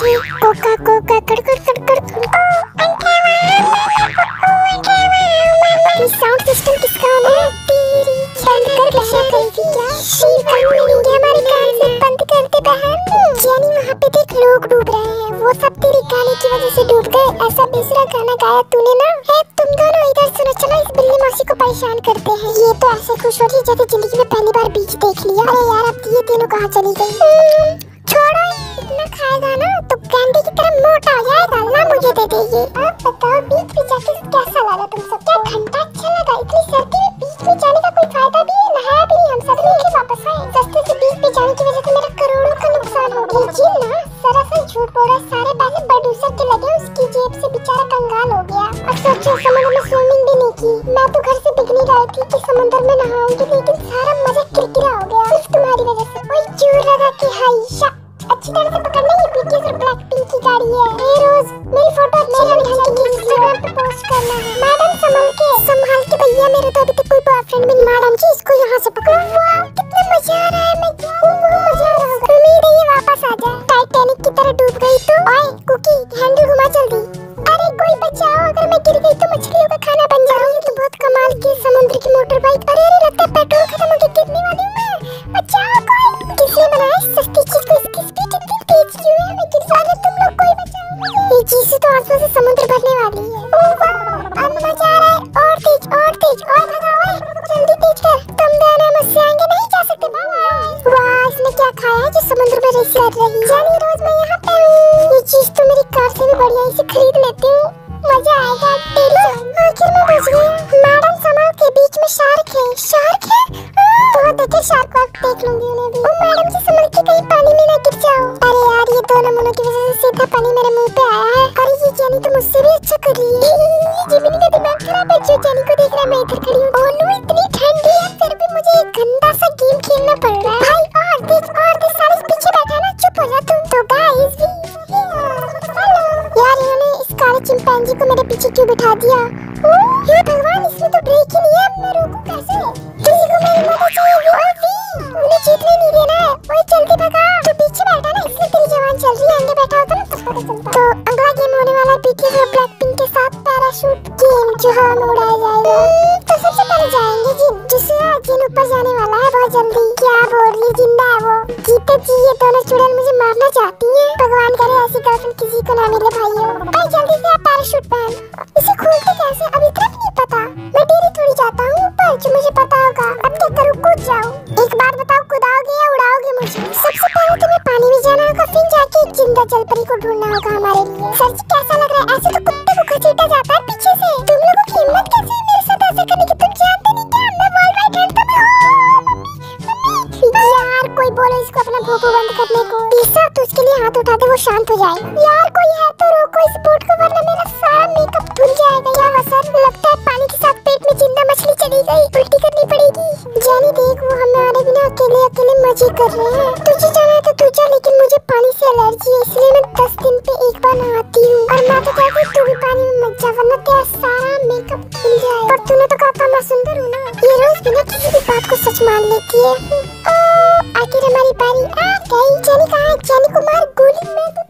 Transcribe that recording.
मुझे Coca Coca कड़ कड़ कड़ कड़। साउंड सिस्टम किसका है? तेरी बंद कर नशा करेगी क्या? शीर कानून नहीं हमारे कान से बंद कर दे बहन। जेनी वहाँ पे देख लोग डूब रहे हैं, वो सब तेरे गाने की वजह से डूब गए। ऐसा बेसुरा गाना गाया तूने ना। है तुम दोनों इधर सुनो, चलो इस बिल्ली मौसी को परेशान करते हैं। ये तो ऐसे खुश हो रही है जैसे जिंदगी में पहली बार बीच देख लिया। अरे यार अब ये तीनों कहाँ चली गई? छोड़ो, इतना खाएगा ना तो कैंडी की तरह मोटा हो जाएगा। ना मुझे दे दे ये। अब बताओ बीच में जाके कैसा लगा तुम सब? क्या घंटा अच्छा लगा? इतनी सर्दी में बीच में जाने का कोई फायदा भी है? नहाया भी नहीं हम सब, लेके वापस आए। सस्ते से बीच में जाने की वजह से मेरा करोड़ों का नुकसान हो गया। जी ना सरासर झूठ बोल रहा है। सारे पैसे प्रोड्यूसर के लगे, उसकी जेब से बेचारा कंगाल हो गया। और सोचो समुद्र में स्विमिंग भी नहीं की। मैं तो घर से बिगनी रही थी कि समुद्र में नहाऊंगी, लेकिन सारा मजा किरकिरा हो गया सिर्फ तुम्हारी वजह से। वही जोर लगा के हाय अच्छी तरह से पकड़ना। ये बीटीएस और ब्लैकपिंक की गाड़ी है। ए रोज मेरी फोटो अच्छी लग रही है, इंस्टाग्राम पे पोस्ट करना है। मैडम संभाल के भैया, मेरे तो अभी तक कोई बॉयफ्रेंड भी नहीं। मैडम जी इसको यहाँ से पकड़ो। वाह कितना मजा आ रहा है। मैं मजा आ रहा है। उम्मीद है ये वापस आ जाए। टाइटैनिक की तरह डूब गई तो। ओए कुकी हैंडल घुमा जल्दी। अरे कोई बचाओ, अगर मैं गिर गई तो मछलियों का खाना बन जाऊंगी। तो बहुत कमाल की समुद्र की मोटर बाइक। अरे लगता है पेट्रोल खत्म हो गया, गिरने वाली हूँ मैं। बचाओ कोई। किसने बनाया सस्ती चीज को? इसकी स्पीड इतनी तेज क्यों है? मैं गिर जाऊंगी, तुम लोग कोई बचाओ मुझे। ये चीज से तो आसपास से समुद्र भरने वाली है। अब मजा आ रहा है। और तेज और तेज और भगाओ, जल्दी तेज कर। तुम दोनों मुझसे आगे नहीं जा सकते। वाह इसने क्या खाया है जो समुद्र में रेस कर रही है? जानी रोज मैं यहाँ पे हूँ। ये चीज तो मेरी कार से भी बढ़िया, इसे खरीद लेती हूँ, मजा आएगा। आखिर में बच गई। मैडम संभाल के, बीच में शार्क है। शार्क है? बहुत देखे शार्क वार्क देख लूंगी उन्हें भी। ओ मैडम जी संभल के, कहीं पानी में ना गिर जाओ। अरे यार ये दोनों मुनों की वजह से सीधा पानी मेरे मुंह पे आया है। अरे ये जेनी तो मुझसे भी अच्छा कर रही है। जिमिनी का दिमाग खराब है जो जेनी को देख रहा है। मैं इधर खड़ी हूँ। ओह नो इतनी ठंडी है, फिर भी मुझे एक गंदा सा गेम खेलना पड़ रहा है। भाई और देख सारे पीछे बैठा ना, चुप हो जा तुम तो। गाइस यार इन्होंने इस काले चिंपैंजी को मेरे पीछे क्यों बिठा दिया? हे भगवान इसमें तो ब्रेक ही नहीं है। मैं रोकूं कैसे? किसी को मेरी मदद चाहिए। उन्हें जीतने नहीं देना है। वही जल्दी भगा। तो पीछे बैठा ना इसलिए तेरी जवान चल रही है। आगे बैठा होता ना तो पता चलता। तो अगला गेम होने वाला है बीटीएस और ब्लैकपिंक के साथ पैराशूट गेम, जो हवा में उड़ाया जाएगा। तो सबसे पहले जाएंगे जिन, जिससे जिन ऊपर जाने वाला है बहुत जल्दी। क्या बोल रही जिंदा है वो? जीते जी ये दोनों चुड़ैल मुझे मारना चाहती है। भगवान करे ऐसी गर्लफ्रेंड किसी को ना मिले भाइयों। भाई जल्दी से आप पैराशूट पहन। इसे खोलते कैसे अभी तक नहीं पता। मैं डेली थोड़ी जाता हूँ ऊपर जो मुझे पता होगा। अब क्या करूँ? कूद जाऊँ? एक बात बताओ, कूदाओगे या उड़ाओगे मुझे? सबसे पहले तुम्हें पानी में जाना होगा, फिर जाके एक जिंदा जलपरी को ढूंढना होगा हमारे लिए। सर जी कैसा लग रहा है? ऐसे तो कुत्ते को घसीटा जाता है पीछे से। तुम लोगों की हिम्मत कैसे है मेरे साथ ऐसा करने की? तुम जानते नहीं क्या मैं वर्ल्ड वाइड हैंडसम हूँ। यार कोई बोलो इसको अपना भोपू बंद करने को। तीसरा तो उसके लिए हाथ उठा दे, वो शांत हो जाए। यार कोई है तो रोको इस बोट को, वरना मेरा सारा मेकअप धुल जाएगा। यार असर लगता है पानी के साथ पेट में जिंदा मछली चली गई, उल्टी करनी पड़ेगी। जानी देख वो हमारे बिना अकेले मजे कर रहे हैं। तुझे जाना है तो तू जा, लेकिन मुझे पानी से एलर्जी है, इसलिए मैं 10 दिन पे एक बार नहाती हूँ। और मैं तो कहती हूँ तू भी पानी में मत जा, वरना तेरा सारा मेकअप धुल जाएगा। पर तूने तो कहा था मैं सुंदर हूँ ना। ये रोज बिना किसी भी बात को सच मान लेती है। आखिर हमारी बारी आ गई। जेनी कहाँ है? जेनी को मार गोली। मैं